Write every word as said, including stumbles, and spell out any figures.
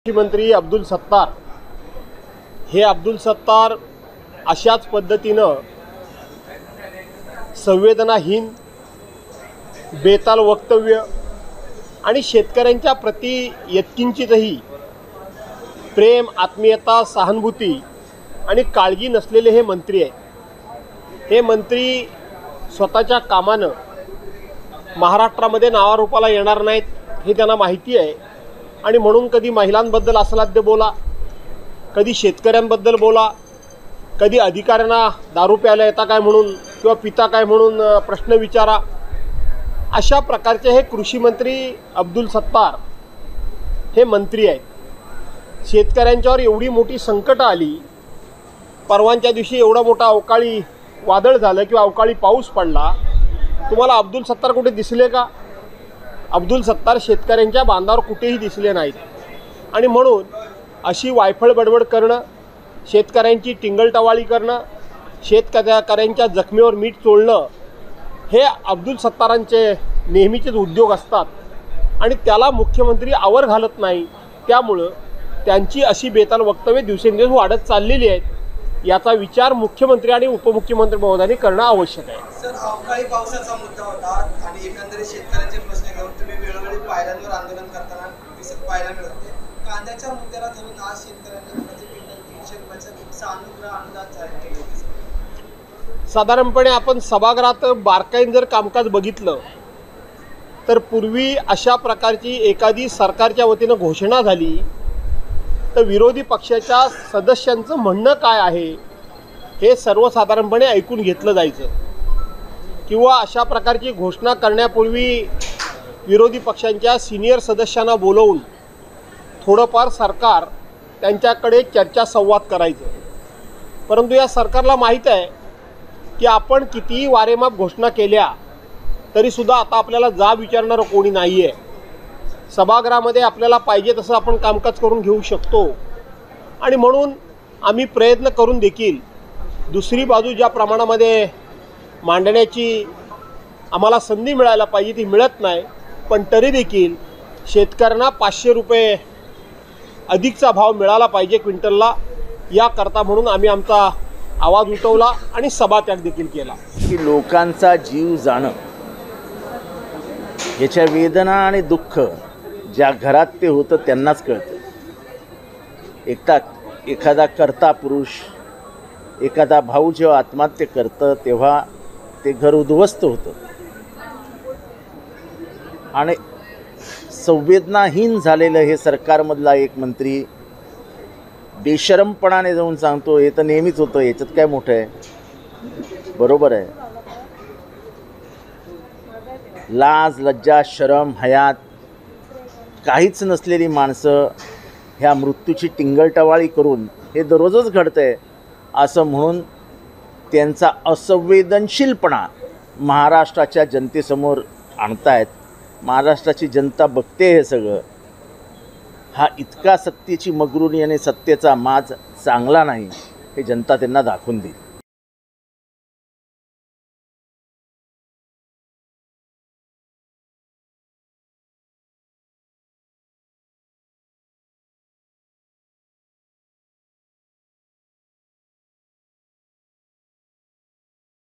कृषी मंत्री अब्दुल सत्तार हे अब्दुल सत्तार अशाच पद्धतीनं संवेदनाहीन बेताल वक्तव्य आणि शेतकऱ्यांच्या प्रति यत्किंचितही प्रेम, आत्मीयता, सहानुभूती आणि काळजी नसलेले हे मंत्री आहेत। हे मंत्री स्वतःच्या कामानं महाराष्ट्रामध्ये नावारूपाला येणार नाहीत हे त्यांना माहिती आहे आणि म्हणून कधी महिलांबद्दल असलाद्य बोला, कधी शेतकऱ्यांबद्दल बोला, कधी अधिकाऱ्यांना दारू प्यायला येता काय म्हणून किंवा पिता काय म्हणून प्रश्न विचारा। अशा प्रकारचे हे कृषी मंत्री अब्दुल सत्तार हे मंत्री आहेत। शेतकऱ्यांच्यावर एवढी मोठी संकट आली, परवांच्या दिवशी एवढा मोठा अवकाळी वादळ झालं किंवा अवकाळी पाऊस पडला, तुम्हाला अब्दुल सत्तार कुठे दिसले का? अब्दुल सत्तार शेतकऱ्यांच्या बांधावर कुठेही दिसले नाहीत आणि म्हणून अशी वायफळ बडबड करणं, शेतकऱ्यांची टिंगलटवाळी करणं, शेतकऱ्यांच्या जखमेवर मीठ चोळणं हे अब्दुल सत्तारांचे नेहमीचेच उद्योग असतात आणि त्याला मुख्यमंत्री आवर घालत नाही। त्यामुळं त्यांची अशी बेताल वक्तव्ये दिवसेंदिवस वाढत चाललेली आहेत। याचा विचार मुख्यमंत्री आणि उपमुख्यमंत्री महोदयांनी करणं आवश्यक आहे। सर, अवकाळी पावसाचा मुद्दा होता आणि एकंदरीत शेतकऱ्यांचे प्रश्न घेऊन तुम्ही वेळोवेळी पायऱ्यांवर आंदोलन करताना दिसत पाहायला मिळते। कांद्याच्या मुद्द्याला धरून आज शेतकऱ्यांना प्रति क्विंटल तीनशे रुपयाचा अनुग्रह अनुदान जाहीर केले होते। साधारणपणे आपण सभागृहात बारकाईने जर कामकाज बघितलं तर पूर्वी अशा प्रकारची एखादी सरकारच्या वतीनं घोषणा झाली तर विरोधी पक्षाच्या सदस्यांचं म्हणणं काय आहे हे सर्वसाधारणपणे ऐकून घेतलं जायचं किंवा अशा प्रकारची घोषणा करण्यापूर्वी विरोधी पक्षांच्या सिनियर सदस्यांना बोलवून थोडंफार सरकार त्यांच्याकडे चर्चा संवाद करायचं। परंतु या सरकारला माहीत आहे की आपण कितीही वारेमाप घोषणा केल्या तरीसुद्धा आता आपल्याला जाब विचारणारं कोणी नाही आहे। सभागृहामध्ये आपल्याला पाहिजे तसं आपण कामकाज करून घेऊ शकतो आणि म्हणून आम्ही प्रयत्न करून देखील दुसरी बाजू ज्या प्रमाणामध्ये मांडण्याची आम्हाला संधी मिळायला पाहिजे ती मिळत नाही, पण तरी देखील शेतकऱ्यांना पाचशे रुपये अधिकचा भाव मिळाला पाहिजे क्विंटलला, याकरता म्हणून आम्ही आमचा आवाज उठवला आणि सभात्याग देखील केला। की लोकांचा जीव जाणं याच्या वेदना आणि दुःख ज्या घरात ते होतं त्यांनाच कळतं। एकटा एखादा कर्ता पुरुष, एखादा भाऊ जेव्हा आत्महत्या करतं तेव्हा ते घर उद्ध्वस्त होतं आणि संवेदनाहीन झालेलं हे सरकारमधला एक मंत्री बेशरमपणाने जाऊन सांगतो हे तर नेहमीच होतं, याच्यात काय मोठं आहे? बरोबर आहे। लाज, लज्जा, शरम, हयात काहीच नसलेली माणसं ह्या मृत्यूची टिंगलटवाळी करून हे दररोजच घडतं आहे असं म्हणून त्यांचा असंवेदनशीलपणा महाराष्ट्राच्या जनतेसमोर आणतायत। महाराष्ट्राची जनता बघते हे सगळं। हा इतका सत्तेची मगरुरी आणि सत्तेचा माज चांगला नाही हे जनता त्यांना दाखवून देईल।